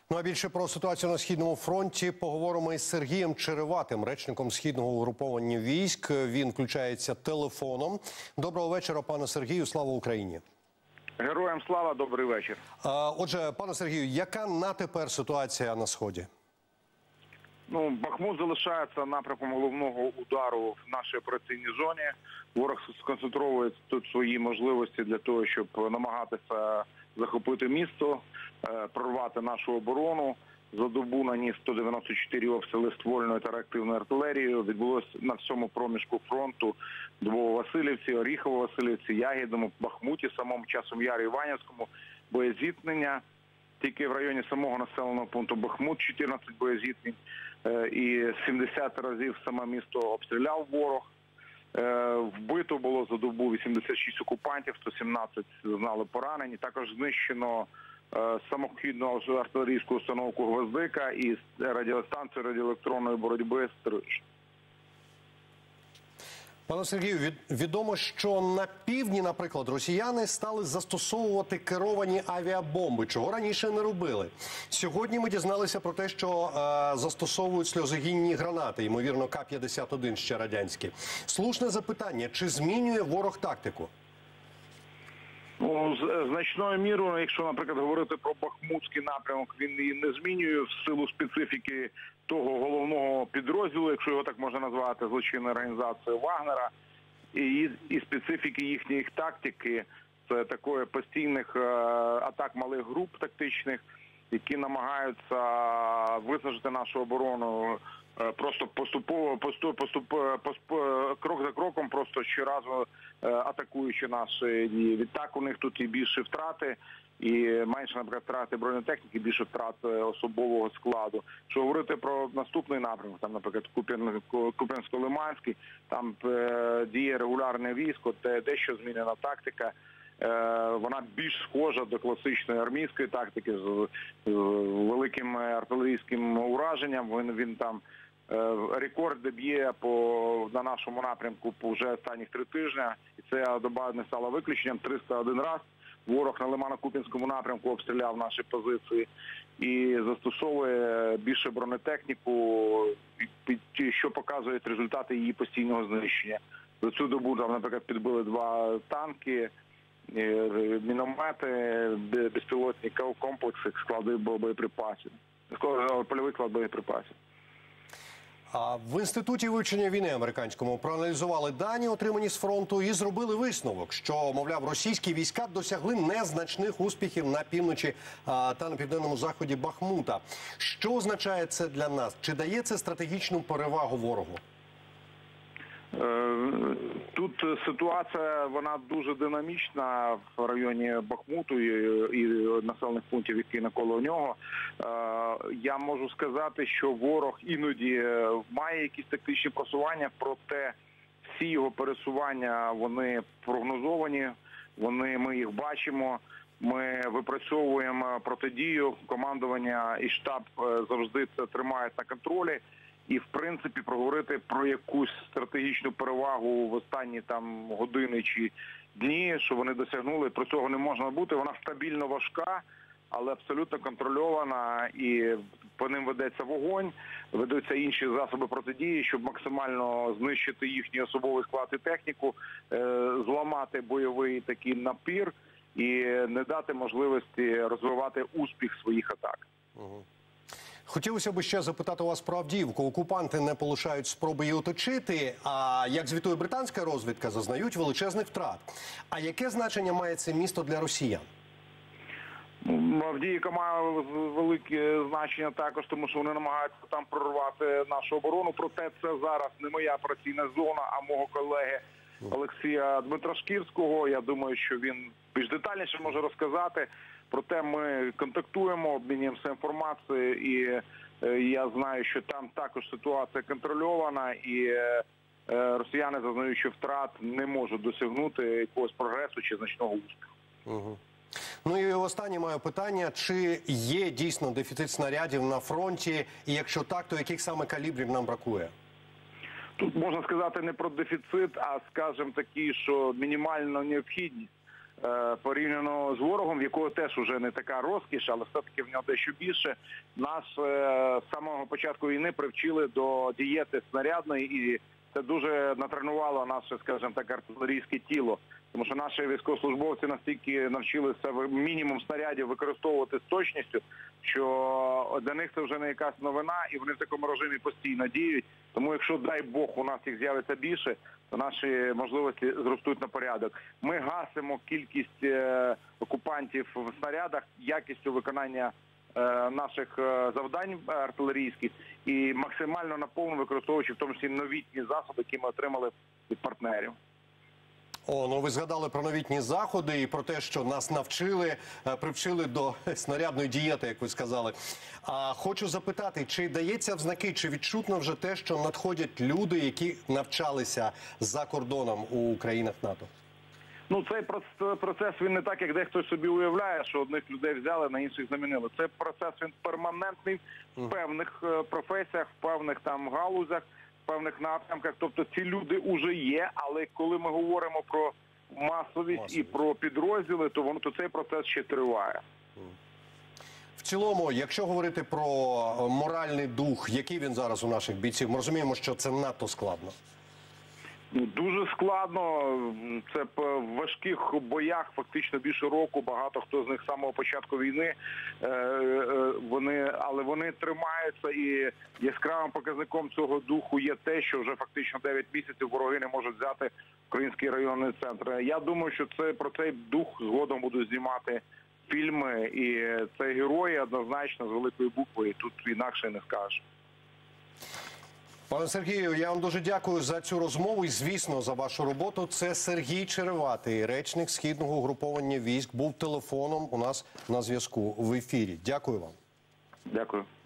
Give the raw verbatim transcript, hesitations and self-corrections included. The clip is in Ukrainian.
Ну а більше про ситуацію на Східному фронті поговоримо із Сергієм Череватим, речником Східного угруповання військ. Він включається телефоном. Доброго вечора, пане Сергію. Слава Україні. Героям слава, добрий вечір. А, отже, пане Сергію, яка на тепер ситуація на Сході? Ну, Бахмут залишається напрямком головного удару в нашій операційній зоні. Ворог сконцентровує тут свої можливості для того, щоб намагатися захопити місто, прорвати нашу оборону. За добу наніс сто дев'яносто чотири обстріли ствольною та реактивною артилерією. Відбулося на всьому проміжку фронту Нововасилівці, Оріхово-Василівці, Ягідному, Бахмуті, самому Часом Ярі, Іванівському боєзіткнення. Тільки в районі самого населеного пункту Бахмут чотирнадцять боєзіткнень і сімдесят разів саме місто обстріляв ворог. Вбито було за добу вісімдесят шість окупантів, сто сімнадцять зазнали поранені. Також знищено самохідну артилерійську установку «Гвоздика» і радіостанцію радіоелектронної боротьби «Стриж». Пане Сергію, від, відомо, що на півдні, наприклад, росіяни стали застосовувати керовані авіабомби, чого раніше не робили. Сьогодні ми дізналися про те, що е, застосовують сльозогінні гранати, ймовірно, К п'ятдесят один ще радянські. Слушне запитання, чи змінює ворог тактику? Ну, значною мірою, якщо, наприклад, говорити про Бахмутський напрямок, він її не змінює в силу специфіки того головного підрозділу, якщо його так можна назвати, злочинної організації Вагнера, і, і специфіки їхньої тактики, це такої постійних е, атак малих груп тактичних, які намагаються висажити нашу оборону е, просто поступово, поступ, поступ, поступ, крок за кроком, просто щоразу е, атакуючи наші дії. Відтак у них тут і більше втрати, і менше, наприклад, втрати бронетехніки, більше втрат особового складу. Якщо говорити про наступний напрямок, там, наприклад, Куп'янсько-Лиманський, там е, діє регулярне військо, де дещо змінена тактика. Е, вона більш схожа до класичної армійської тактики з, з великим артилерійським ураженням. Він, він там е, рекорди б'є по, на нашому напрямку по вже останніх три тижні. І ця доба не стала виключенням. триста один раз ворог на Лимано-Куп'янському напрямку обстріляв наші позиції і застосовує більше бронетехніку, що показують результати її постійного знищення. За цю добу, там, наприклад, підбили два танки, міномети, безпілотні комплекси, склади боєприпасів, польовий склад боєприпасів. А в Інституті вивчення війни американському проаналізували дані, отримані з фронту, і зробили висновок, що, мовляв, російські війська досягли незначних успіхів на півночі а, та на південному заході Бахмута. Що означає це для нас? Чи дає це стратегічну перевагу ворогу? Тут ситуація, вона дуже динамічна в районі Бахмуту і, і населених пунктів, які навколо нього. Я можу сказати, що ворог іноді має якісь тактичні просування, проте всі його пересування, вони прогнозовані, вони, ми їх бачимо. Ми випрацьовуємо протидію, командування і штаб завжди це тримають на контролі. І, в принципі, проговорити про якусь стратегічну перевагу в останні там години чи дні, що вони досягнули, про цього не можна бути. Вона стабільно важка, але абсолютно контрольована, і по ним ведеться вогонь, ведуться інші засоби протидії, щоб максимально знищити їхній особовий склад і техніку, зламати бойовий такий напір і не дати можливості розвивати успіх своїх атак. Угу. Хотілося б ще запитати у вас про Авдіївку. Окупанти не полишають спроби її оточити, а, як звітує британська розвідка, зазнають величезних втрат. А яке значення має це місто для росіян? Авдіївка має велике значення також, тому що вони намагаються там прорвати нашу оборону. Проте це зараз не моя операційна зона, а мого колеги Олексія Дмитрашківського. Я думаю, що він більш детальніше може розказати. Проте ми контактуємо, обмінюємося інформацією, і е, я знаю, що там також ситуація контрольована, і е, росіяни, зазнаючи втрат, не можуть досягнути якогось прогресу чи значного успіху. Угу. Ну і останнє моє питання, чи є дійсно дефіцит снарядів на фронті, і якщо так, то яких саме калібрів нам бракує? Тут можна сказати не про дефіцит, а, скажімо, такі, що мінімальна необхідність. е, порівняно з ворогом, в якого теж уже не така розкіш, але все-таки в нього дещо більше. Нас е, з самого початку війни привчили до дієти снарядної, і це дуже натренувало наше, скажімо так, артилерійське тіло. Тому що наші військовослужбовці настільки навчилися мінімум снарядів використовувати з точністю, що для них це вже не якась новина, і вони в такому режимі постійно діють. Тому якщо, дай Бог, у нас їх з'явиться більше, то наші можливості зростуть на порядок. Ми гасимо кількість е, окупантів в снарядах, якістю виконання е, наших е, завдань артилерійських і максимально наповну використовуючи в тому числі новітні засоби, які ми отримали від партнерів. О, ну ви згадали про новітні заходи і про те, що нас навчили, е, привчили до снарядної дієти, як ви сказали. А хочу запитати, чи дається в знаки, чи відчутно вже те, що надходять люди, які навчалися за кордоном у країнах НАТО? Ну, цей процес, він не так, як дехто собі уявляє, що одних людей взяли, на інших замінили. Цей процес, він перманентний в певних професіях, в певних там галузях, в певних напрямках. Тобто ці люди вже є, але коли ми говоримо про масовість, масовість. і про підрозділи, то воно то цей процес ще триває. В цілому, якщо говорити про моральний дух, який він зараз у наших бійців, ми розуміємо, що це надто складно. Дуже складно. Це в важких боях фактично більше року. Багато хто з них з самого початку війни, вони, але вони тримаються, і яскравим показником цього духу є те, що вже фактично дев'ять місяців вороги не можуть взяти український районний центр. Я думаю, що це про цей дух згодом будуть знімати фільми, і це герої однозначно з великої букви, і тут інакше не скажеш. Пане Сергію, я вам дуже дякую за цю розмову і, звісно, за вашу роботу. Це Сергій Череватий, речник Східного угруповання військ, був телефоном у нас на зв'язку в ефірі. Дякую вам. Дякую.